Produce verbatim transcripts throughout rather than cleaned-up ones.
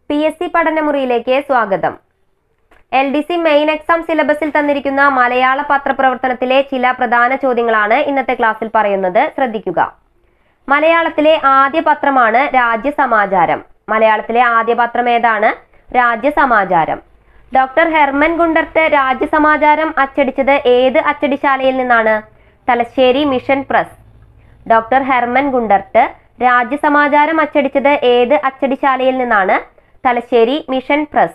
P S C പഠനമുറിയിലേക്ക് സ്വാഗതം. L D C main exam സിലബസിൽ തന്നിരിക്കുന്ന മലയാള പത്രപ്രവർത്തനത്തിലെ ചില പ്രധാന ചോദ്യങ്ങളാണ് ഇന്നത്തെ ക്ലാസ്സിൽ പറയുന്നത്. ശ്രദ്ധിക്കുക. മലയാളത്തിലെ ആദ്യ പത്രമാണ് രാജ്യസമാചാരം. മലയാളത്തിലെ ആദ്യ പത്രം ഏതാണ്? Rajyasamacharam. Doctor Hermann Gundert Rajyasamacharam അച്ചടിച്ചത് ഏത് അച്ചടിശാലയിൽ നിന്നാണ്? Thalassery mission press. Doctor Hermann Gundert Rajyasamacharam അച്ചടിച്ചത് ഏത് അച്ചടിശാലയിൽ നിന്നാണ്? Thalassery mission press.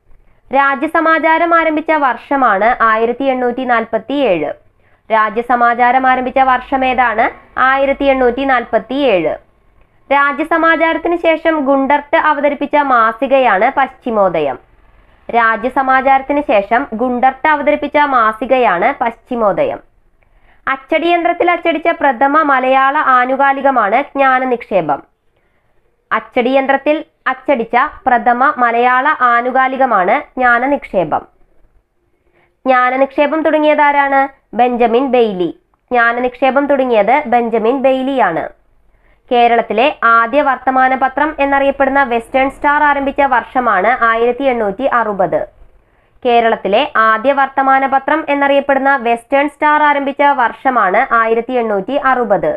രാജ്യസമാചാരം ആരംഭിച്ച വർഷമാണ് ആയിരത്തി എണ്ണൂറ്റി നാൽപ്പത്തി ഏഴ്. രാജ്യസമാചാരം ആരംഭിച്ച വർഷം ഏതാണ്? ആയിരത്തി എണ്ണൂറ്റി നാൽപ്പത്തി ഏഴ്. രാജ്യസമാചാരത്തിന് ശേഷം ഗുണ്ടർട്ട് അവതരിപ്പിച്ച മാസികയാണ് പശ്ചിമോദയം. രാജ്യസമാചാരത്തിന് ശേഷം ഗുണ്ടർട്ട് അവതരിപ്പിച്ച മാസികയാണ് പശ്ചിമോദയം. അച്ചടിയന്ത്രത്തിൽ അച്ചടിച്ച പ്രഥമ മലയാള ആനുകാലികമാണ് ജ്ഞാനനിക്ഷേപം. അച്ചടിയന്ത്രത്തിൽ അച്ചടിച്ച പ്രഥമ മലയാള ആനുകാലികമാണ് ജ്ഞാനനിക്ഷേപം. ജ്ഞാനനിക്ഷേപം തുടങ്ങിയതാരാണ്? Benjamin Bailey. ജ്ഞാനനിക്ഷേപം തുടങ്ങിയത് ബെഞ്ചമിൻ ബെയ്ലിയാണ്. കേരളത്തിലെ ആദ്യ വർത്തമാന പത്രം എന്നറിയപ്പെടുന്ന വെസ്റ്റേൺ സ്റ്റാർ ആരംഭിച്ച വർഷമാണ് ആയിരത്തി എണ്ണൂറ്റി അറുപത്. കേരളത്തിലെ ആദ്യ വർത്തമാന പത്രം എന്നറിയപ്പെടുന്ന വെസ്റ്റേൺ സ്റ്റാർ ആരംഭിച്ച വർഷമാണ് ആയിരത്തി എണ്ണൂറ്റി അറുപത്.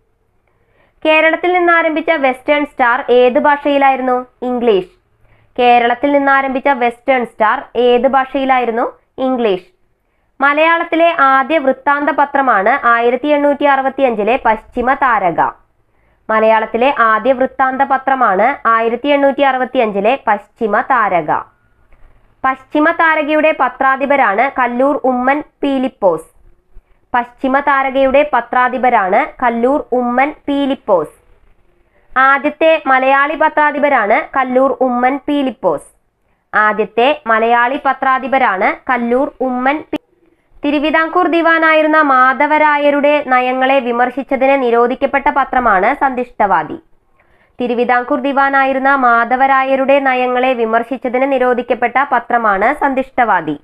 കേരളത്തിൽ നിന്നാരംഭിച്ച വെസ്റ്റേൺ സ്റ്റാർ ഏത് ഭാഷയിലായിരുന്നു? ഇംഗ്ലീഷ്. കേരളത്തിൽ നിന്നാരംഭിച്ച വെസ്റ്റേൺ സ്റ്റാർ ഏത് ഭാഷയിലായിരുന്നു? ഇംഗ്ലീഷ്. മലയാളത്തിലെ ആദ്യ വൃത്താന്ത പത്രമാണ് ആയിരത്തി എണ്ണൂറ്റി അറുപത്തി അഞ്ചിലെ പശ്ചിമ താരക. മലയാളത്തിലെ ആദ്യ വൃത്താന്ത പത്രമാണ് ആയിരത്തി എണ്ണൂറ്റി അറുപത്തി അഞ്ചിലെ പശ്ചിമ താരക. പശ്ചിമ താരകയുടെ പത്രാധിപരാണ് കല്ലൂർ ഉമ്മൻ പീലിപ്പോസ്. പശ്ചിമ താരകയുടെ പത്രാധിപരാണ് കല്ലൂർ ഉമ്മൻ പീലിപ്പോസ്. ആദ്യത്തെ മലയാളി പത്രാധിപരാണ് കല്ലൂർ ഉമ്മൻ പീലിപ്പോസ്. ആദ്യത്തെ മലയാളി പത്രാധിപരാണ് കല്ലൂർ ഉമ്മൻ. തിരുവിതാംകൂർ ദിവാനായിരുന്ന മാധവരായരുടെ നയങ്ങളെ വിമർശിച്ചതിന് നിരോധിക്കപ്പെട്ട പത്രമാണ് സന്ദിഷ്ടവാദി. തിരുവിതാംകൂർ ദിവാനായിരുന്ന മാധവരായരുടെ നയങ്ങളെ വിമർശിച്ചതിന് നിരോധിക്കപ്പെട്ട പത്രമാണ് സന്ദിഷ്ടവാദി.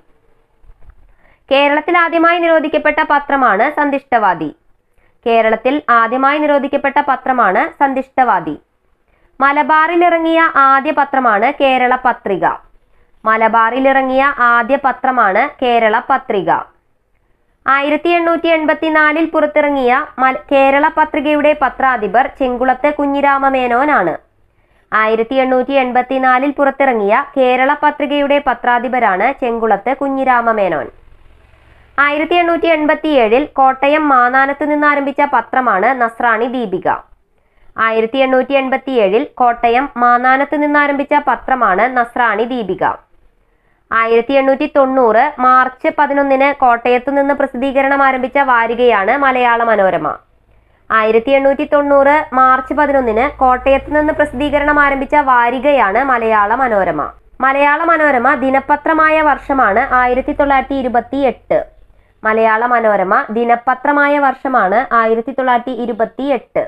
കേരളത്തിൽ ആദ്യമായി നിരോധിക്കപ്പെട്ട പത്രമാണ് സന്ദിഷ്ടവാദി. കേരളത്തിൽ ആദ്യമായി നിരോധിക്കപ്പെട്ട പത്രമാണ് സന്ദിഷ്ടവാദി. മലബാറിലിറങ്ങിയ ആദ്യ പത്രമാണ് കേരള പത്രിക. മലബാറിലിറങ്ങിയ ആദ്യ പത്രമാണ് കേരള പത്രിക. ആയിരത്തി എണ്ണൂറ്റി എൺപത്തിനാലിൽ പുറത്തിറങ്ങിയ കേരള പത്രികയുടെ പത്രാധിപർ ചെങ്കുളത്ത് കുഞ്ഞിരാമ മേനോനാണ്. ആയിരത്തി എണ്ണൂറ്റി എൺപത്തിനാലിൽ പുറത്തിറങ്ങിയ കേരള പത്രികയുടെ പത്രാധിപരാണ് ചെങ്കുളത്ത് കുഞ്ഞിരാമ മേനോൻ. ആയിരത്തി എണ്ണൂറ്റി എൺപത്തി ഏഴിൽ കോട്ടയം മാന്നാനത്ത് നിന്നാരംഭിച്ച പത്രമാണ് നസ്രാണി ദീപിക. ആയിരത്തി എണ്ണൂറ്റി എൺപത്തി ഏഴിൽ കോട്ടയം മാന്നാനത്ത് നിന്നാരംഭിച്ച പത്രമാണ് നസ്രാണി ദീപിക. ആയിരത്തി എണ്ണൂറ്റി തൊണ്ണൂറ് മാർച്ച് പതിനൊന്നിന് കോട്ടയത്തു നിന്ന് പ്രസിദ്ധീകരണം ആരംഭിച്ച വാരികയാണ് മലയാള മനോരമ. ആയിരത്തി എണ്ണൂറ്റി തൊണ്ണൂറ് മാർച്ച് പതിനൊന്നിന് കോട്ടയത്തു നിന്ന് പ്രസിദ്ധീകരണം ആരംഭിച്ച വാരികയാണ് മലയാള മനോരമ. മലയാള മനോരമ ദിനപത്രമായ വർഷമാണ് ആയിരത്തി തൊള്ളായിരത്തി ഇരുപത്തി എട്ട്. മലയാള മനോരമ ദിനപത്രമായ വർഷമാണ് ആയിരത്തി തൊള്ളായിരത്തി ഇരുപത്തി എട്ട്.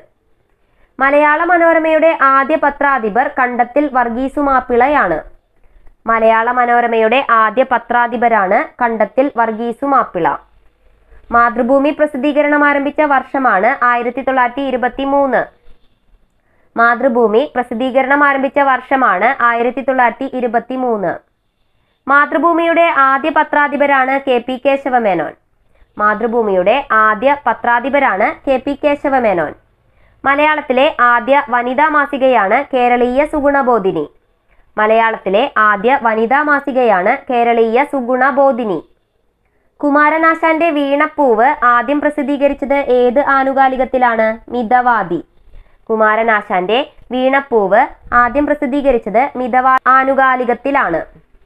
മലയാള മനോരമയുടെ ആദ്യ പത്രാധിപർ കണ്ടത്തിൽ വർഗീസു മാപ്പിളയാണ്. മലയാള മനോരമയുടെ ആദ്യ പത്രാധിപരാണ് കണ്ടത്തിൽ വർഗീസു മാപ്പിള. മാതൃഭൂമി പ്രസിദ്ധീകരണം ആരംഭിച്ച വർഷമാണ് ആയിരത്തി തൊള്ളായിരത്തി ഇരുപത്തി മൂന്ന്. മാതൃഭൂമി പ്രസിദ്ധീകരണം ആരംഭിച്ച വർഷമാണ് ആയിരത്തി തൊള്ളായിരത്തി ഇരുപത്തി മൂന്ന്. മാതൃഭൂമിയുടെ ആദ്യ പത്രാധിപരാണ് കെ പി കേശവമേനോൻ. മാതൃഭൂമിയുടെ ആദ്യ പത്രാധിപരാണ് കെ പി കേശവമേനോൻ. മലയാളത്തിലെ ആദ്യ വനിതാ മാസികയാണ് കേരളീയ സുഗുണബോധിനി. മലയാളത്തിലെ ആദ്യ വനിതാ മാസികയാണ് കേരളീയ സുഗുണബോധിനി. കുമാരനാശാന്റെ വീണപ്പൂവ് ആദ്യം പ്രസിദ്ധീകരിച്ചത് ഏത് ആനുകാലികത്തിലാണ്? മിതവാദി. കുമാരനാശാന്റെ വീണപ്പൂവ് ആദ്യം പ്രസിദ്ധീകരിച്ചത് മിതവാ ആനുകാലികത്തിലാണ്.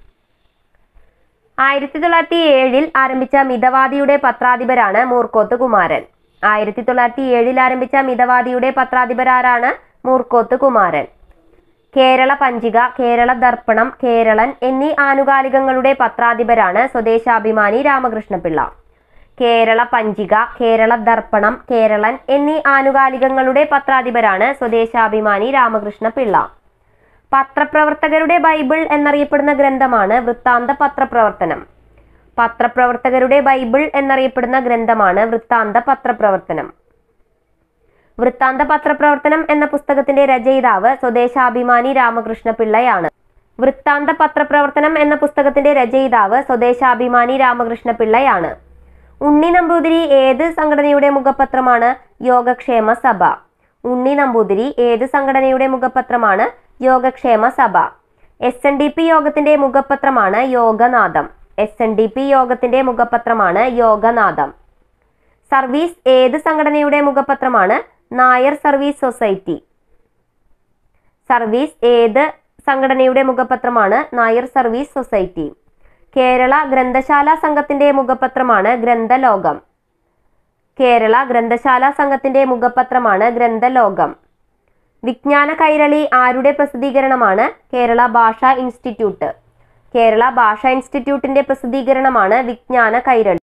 ആയിരത്തി തൊള്ളായിരത്തി ഏഴിൽ ആരംഭിച്ച മിതവാദിയുടെ പത്രാധിപരാണ് മൂർക്കോത്ത് കുമാരൻ. ആയിരത്തി തൊള്ളായിരത്തി ഏഴിൽ ആരംഭിച്ച മിതവാദിയുടെ പത്രാധിപരാരാണ്? മൂർക്കോത്ത് കുമാരൻ. കേരള പഞ്ചിക, കേരള ദർപ്പണം, കേരളൻ എന്നീ ആനുകാലികങ്ങളുടെ പത്രാധിപരാണ് സ്വദേശാഭിമാനി രാമകൃഷ്ണപിള്ള. കേരള പഞ്ചിക, കേരള ദർപ്പണം, കേരളൻ എന്നീ ആനുകാലികങ്ങളുടെ പത്രാധിപരാണ് സ്വദേശാഭിമാനി രാമകൃഷ്ണപിള്ള. പത്രപ്രവർത്തകരുടെ ബൈബിൾ എന്നറിയപ്പെടുന്ന ഗ്രന്ഥമാണ് വൃത്താന്ത പത്രപ്രവർത്തനം. പത്രപ്രവർത്തകരുടെ ബൈബിൾ എന്നറിയപ്പെടുന്ന ഗ്രന്ഥമാണ് വൃത്താന്ത പത്രപ്രവർത്തനം. വൃത്താന്ത പത്രപ്രവർത്തനം എന്ന പുസ്തകത്തിന്റെ രചയിതാവ് സ്വദേശാഭിമാനി രാമകൃഷ്ണപിള്ളയാണ്. വൃത്താന്ത പത്രപ്രവർത്തനം എന്ന പുസ്തകത്തിന്റെ രചയിതാവ് സ്വദേശാഭിമാനി രാമകൃഷ്ണ പിള്ളയാണ്. ഉണ്ണി നമ്പൂതിരി ഏത് സംഘടനയുടെ മുഖപത്രമാണ്? യോഗക്ഷേമ സഭ. ഉണ്ണി നമ്പൂതിരി ഏത് സംഘടനയുടെ മുഖപത്രമാണ്? യോഗക്ഷേമ സഭ. എസ് എൻ ഡി പി യോഗത്തിന്റെ മുഖപത്രമാണ് Yoganadam. S N D P യോഗത്തിന്റെ മുഖപത്രമാണ് യോഗനാഥം. സർവീസ് ഏത് സംഘടനയുടെ മുഖപത്രമാണ്? Nair service society. സർവീസ് ഏത് സംഘടനയുടെ മുഖപത്രമാണ്? Nair service society. കേരള ഗ്രന്ഥശാല സംഘത്തിന്റെ മുഖപത്രമാണ് ഗ്രന്ഥലോകം. കേരള ഗ്രന്ഥശാല സംഘത്തിന്റെ മുഖപത്രമാണ് ഗ്രന്ഥലോകം. വിജ്ഞാന കൈരളി ആരുടെ പ്രസിദ്ധീകരണമാണ്? കേരള ഭാഷാ ഇൻസ്റ്റിറ്റ്യൂട്ട്. കേരള ഭാഷാ ഇൻസ്റ്റിറ്റ്യൂട്ടിന്റെ പ്രസിദ്ധീകരണമാണ് വിജ്ഞാന കൈരളി.